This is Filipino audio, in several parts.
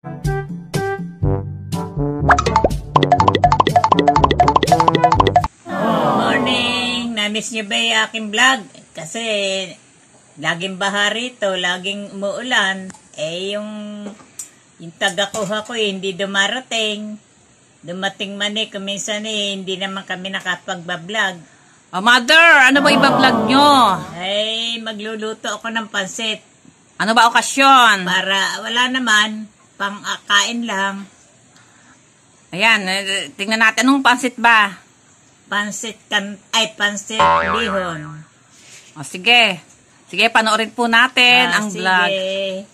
Morning! Namiss niyo ba yung aking vlog? Kasi laging baha rito, laging umuulan. Yung taga-kuha ko hindi dumarating. Dumating man kuminsan hindi naman kami nakapagbablog. Oh, Mother, ano ba iba-vlog nyo? Ay, magluluto ako ng pansit. Ano ba okasyon? Para wala naman, pang-kain lang. Ayan, tingnan natin. Anong pansit ba? Pansit bihon. O, sige. Sige, panoorin po natin ang vlog. Sige.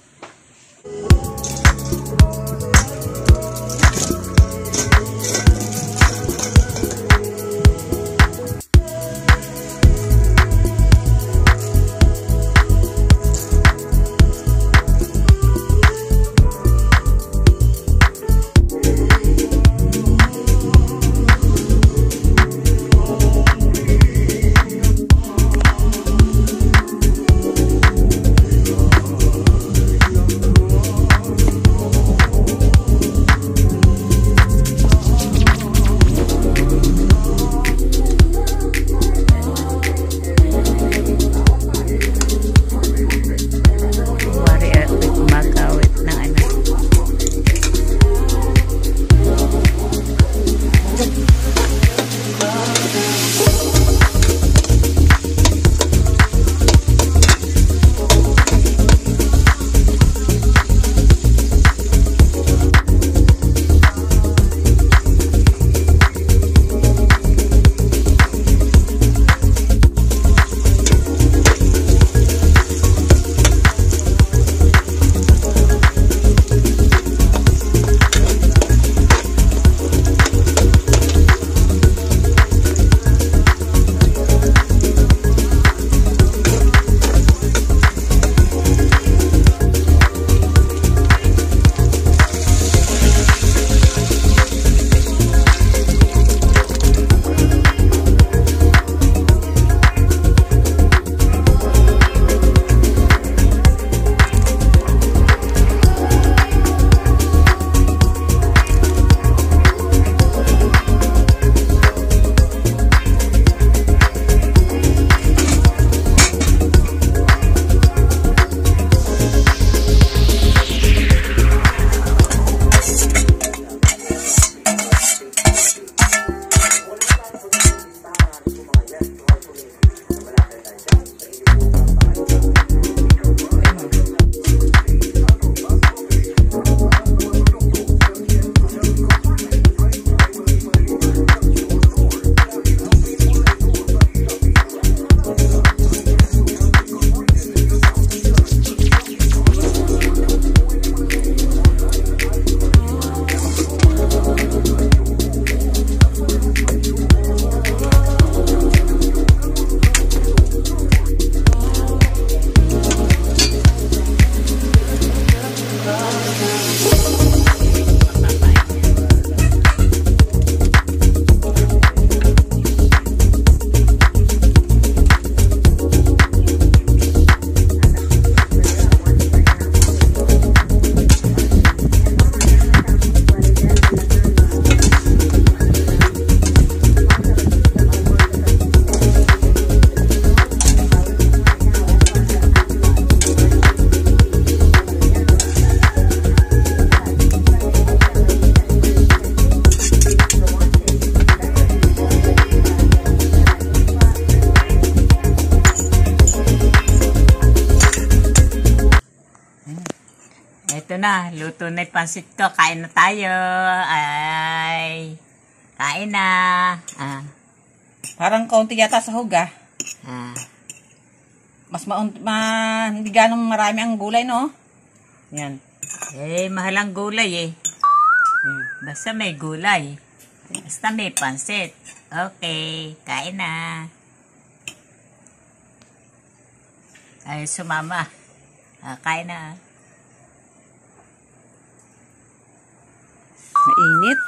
Ito na, luto na yung pansit ko. Kain na tayo. Ay, kain na. Parang kaunti yata sa huga. Hindi ganong marami ang gulay, no? Yan. Mahal ang gulay Basta may gulay. Basta may pansit. Okay, kain na. Ay, sumama. Kain na. Mainit.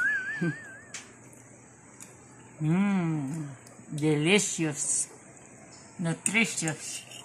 Delicious. Nutritious.